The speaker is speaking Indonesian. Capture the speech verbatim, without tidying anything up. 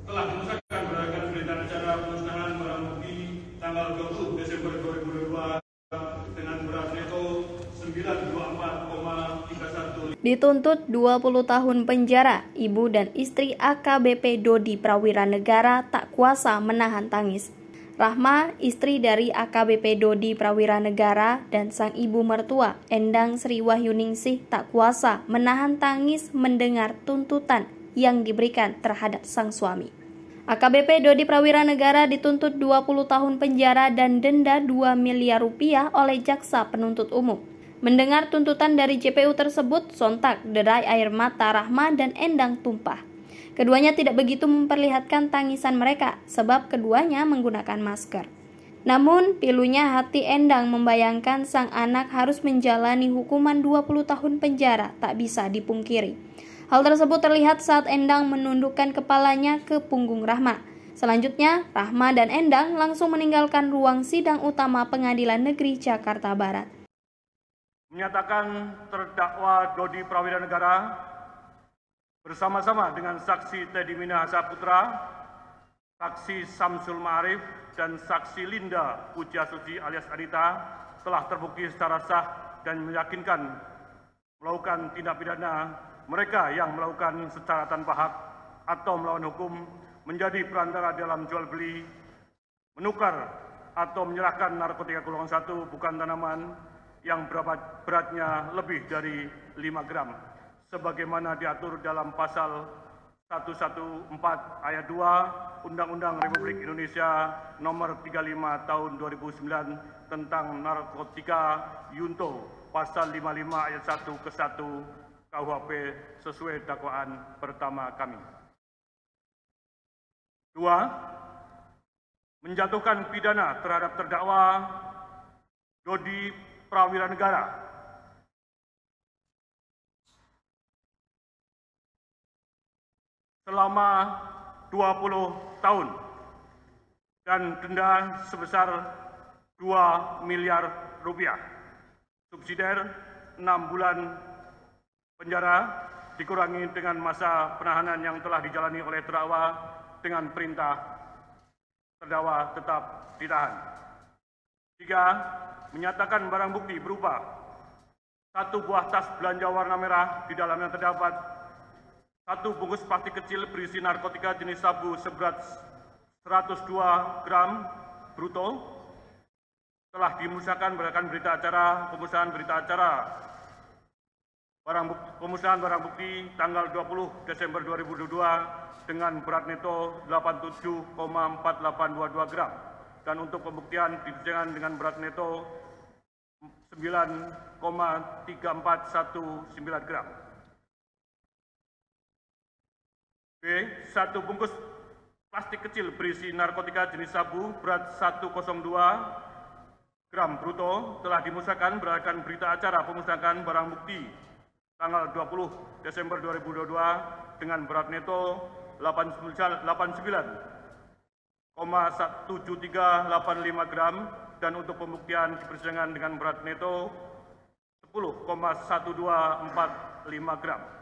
telah memusnahkan berdasarkan berita acara pemusnahan barang bukti tanggal dua puluh Desember dua ribu dua puluh dua dengan berat neto sembilan ratus dua puluh empat koma tiga satu. Dituntut dua puluh tahun penjara, ibu dan istri A K B P Dodi Prawiranegara tak kuasa menahan tangis. Rahma, istri dari A K B P Dodi Prawiranegara dan sang ibu mertua, Endang Sri Wahyuningsih, tak kuasa menahan tangis mendengar tuntutan yang diberikan terhadap sang suami. A K B P Dodi Prawiranegara dituntut dua puluh tahun penjara dan denda dua miliar rupiah oleh jaksa penuntut umum. Mendengar tuntutan dari J P U tersebut, sontak derai air mata Rahma dan Endang tumpah. Keduanya tidak begitu memperlihatkan tangisan mereka sebab keduanya menggunakan masker. Namun, pilunya hati Endang membayangkan sang anak harus menjalani hukuman dua puluh tahun penjara tak bisa dipungkiri. Hal tersebut terlihat saat Endang menundukkan kepalanya ke punggung Rahma. Selanjutnya, Rahma dan Endang langsung meninggalkan ruang sidang utama Pengadilan Negeri Jakarta Barat. Menyatakan terdakwa Dodi Prawiranegara bersama-sama dengan saksi Teddy Minahasa Putra, saksi Samsul Ma'arif, dan saksi Linda Pujiastuti alias Anita telah terbukti secara sah dan meyakinkan melakukan tindak pidana mereka yang melakukan secara tanpa hak atau melawan hukum menjadi perantara dalam jual beli, menukar atau menyerahkan narkotika golongan satu bukan tanaman yang beratnya lebih dari lima gram. Sebagaimana diatur dalam pasal seratus empat belas ayat dua Undang-Undang Republik Indonesia nomor tiga puluh lima tahun dua ribu sembilan tentang narkotika Yunto pasal lima puluh lima ayat satu ke satu K U H P sesuai dakwaan pertama kami. Dua, menjatuhkan pidana terhadap terdakwa Dodi Prawiranegara selama dua puluh tahun dan denda sebesar dua miliar rupiah. Subsidiar enam bulan penjara dikurangi dengan masa penahanan yang telah dijalani oleh terdakwa dengan perintah terdakwa tetap ditahan. Tiga, menyatakan barang bukti berupa satu buah tas belanja warna merah, di dalamnya terdapat satu bungkus plastik kecil berisi narkotika jenis sabu seberat seratus dua gram bruto, telah dimusnahkan berdasarkan berita acara pemusnahan berita acara barang bukti, pemusnahan barang bukti tanggal dua puluh Desember dua ribu dua puluh dua dengan berat neto delapan puluh tujuh koma empat delapan dua dua gram dan untuk pembuktian dipersilakan dengan berat neto sembilan koma tiga empat satu sembilan gram. B. Satu bungkus plastik kecil berisi narkotika jenis sabu berat seratus dua gram bruto telah dimusnahkan berdasarkan berita acara pemusnahan barang bukti tanggal dua puluh Desember dua ribu dua puluh dua dengan berat neto delapan puluh sembilan koma tujuh tiga delapan lima gram dan untuk pembuktian dipersilakan dengan berat neto sepuluh koma satu dua empat lima gram.